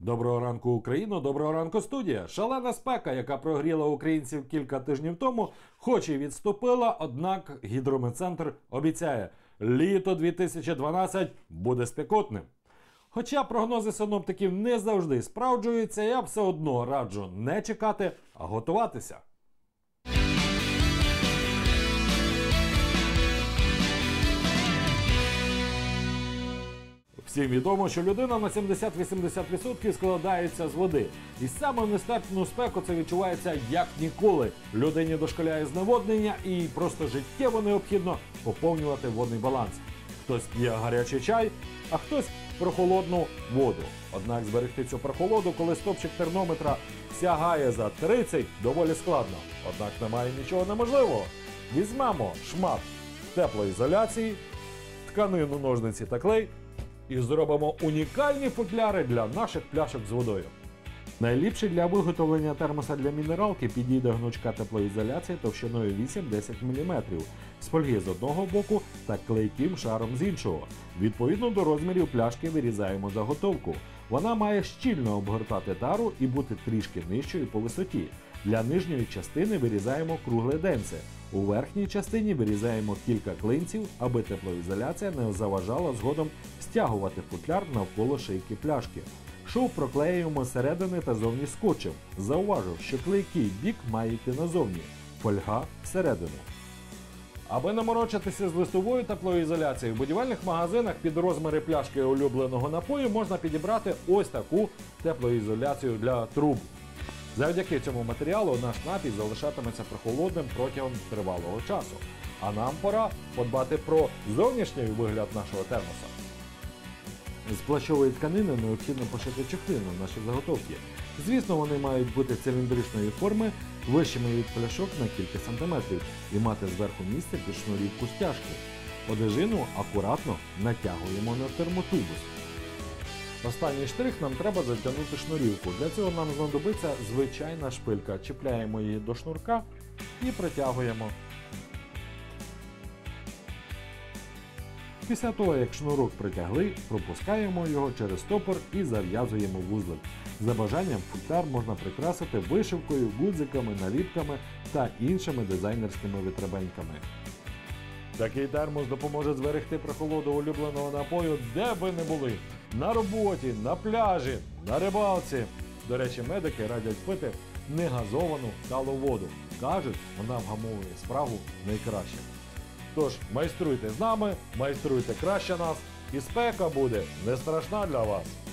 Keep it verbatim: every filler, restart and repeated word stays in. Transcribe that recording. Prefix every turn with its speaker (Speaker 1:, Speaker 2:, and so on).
Speaker 1: Доброго ранку, Україно! Доброго ранку, студія! Шалена спека, яка прогріла українців кілька тижнів тому, хоч і відступила, однак гідрометцентр обіцяє, літо дві тисячі дванадцять буде спекотним. Хоча прогнози синоптиків не завжди справджуються, я все одно раджу не чекати, а готуватися. Всім відомо, що людина на сімдесят-вісімдесят відсотків складається з води. І саме в нестерпну спеку це відчувається як ніколи. Людині дошкуляє зневоднення і просто життєво необхідно поповнювати водний баланс. Хтось п'є гарячий чай, а хтось прохолодну воду. Однак зберегти цю прохолоду, коли стопчик термометра сягає за тридцять, доволі складно. Однак немає нічого неможливого. Візьмемо шмат теплоізоляції, тканину, ножниці та клей, і зробимо унікальні футляри для наших пляшок з водою. Найліпший для виготовлення термоса для мінералки підійде гнучка теплоізоляція товщиною вісім-десять міліметрів з фольги з одного боку та клейким шаром з іншого. Відповідно до розмірів пляшки вирізаємо заготовку. Вона має щільно обгортати тару і бути трішки нижчою по висоті. Для нижньої частини вирізаємо кругле денце. У верхній частині вирізаємо кілька клинців, аби теплоізоляція не заважала згодом стягувати футляр навколо шийки пляшки. Шов проклеюємо зсередини та зовні скотчем. Зауважу, що клейкий бік має йти назовні, фольга всередину. Аби не морочитися з листовою теплоізоляцією, в будівельних магазинах під розміри пляшки улюбленого напою можна підібрати ось таку теплоізоляцію для труб. Завдяки цьому матеріалу наш напій залишатиметься прохолодним протягом тривалого часу. А нам пора подбати про зовнішній вигляд нашого термоса. З плащової тканини необхідно пошити чохли на наші заготовки. Звісно, вони мають бути циліндричної форми, вищими від пляшок на кілька сантиметрів і мати зверху місце під шнурівку стяжки. Одежину акуратно натягуємо на термотубус. Останній штрих, нам треба затягнути шнурівку. Для цього нам знадобиться звичайна шпилька. Чіпляємо її до шнурка і притягуємо. Після того, як шнурок притягли, пропускаємо його через стопор і зав'язуємо вузлик. За бажанням футляр можна прикрасити вишивкою, гудзиками, наліпками та іншими дизайнерськими витребеньками. Такий термос допоможе зберегти прохолоду улюбленого напою, де би не були. На роботі, на пляжі, на рибалці. До речі, медики радять пити негазовану талу воду. Кажуть, вона вгамовує спрагу найкраще. Тож, майструйте з нами, майструйте краще нас, і спека буде не страшна для вас.